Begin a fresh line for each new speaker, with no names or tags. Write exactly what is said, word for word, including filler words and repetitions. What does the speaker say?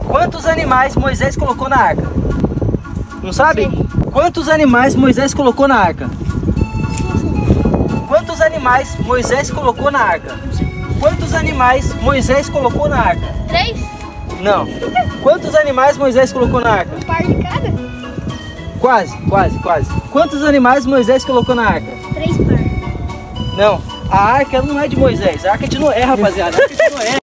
Quantos animais Moisés colocou na arca? Não sabe?
Sei.
Quantos animais Moisés colocou na arca? Quantos animais Moisés colocou na arca? Quantos animais Moisés colocou na arca?
Três?
Não. Quantos animais Moisés colocou na arca?
Um par de cada?
Quase, quase, quase. Quantos animais Moisés colocou na arca?
Três par.
Não. A arca não é de Moisés, a arca é de Noé, rapaziada. A arca é de Noé.